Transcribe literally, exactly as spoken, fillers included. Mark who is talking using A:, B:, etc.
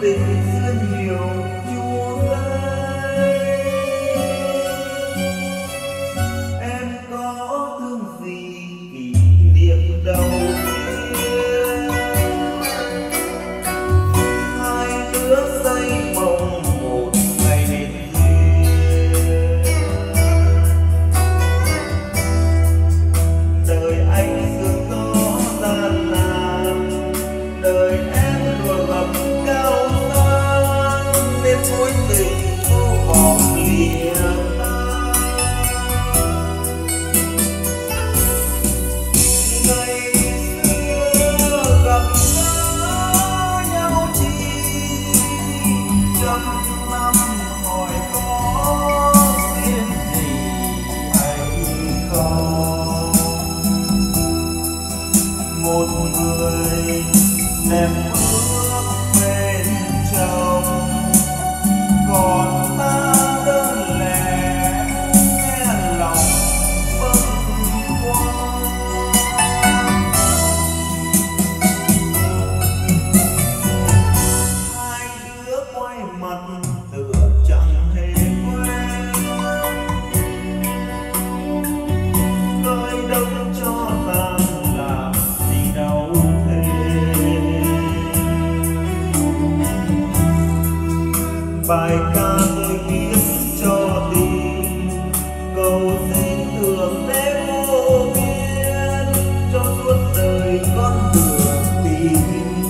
A: tình xưa nhiều chua cay. Em có thương gì kỷ niệm đầu tiên, hai đứa xây mộng một ngày nên duyên. Đời anh xưa có gian nan, đời em đùa ngập cao sang, nên mối tình vô vọng lìa tan. Ngày xưa gặp gỡ nhau chỉ trăm năm, hỏi có duyên gì hay không. Một người em bước bên trong, còn ta đơn lẻ nghe lòng bâng khuâng. Hai đứa quay mặt tựa chẳng hề quen, đôi đông cho rằng làm gì đâu thế. Bài ca tôi viết cho tình, cầu xin thường để vô biên, cho suốt đời con đường tìm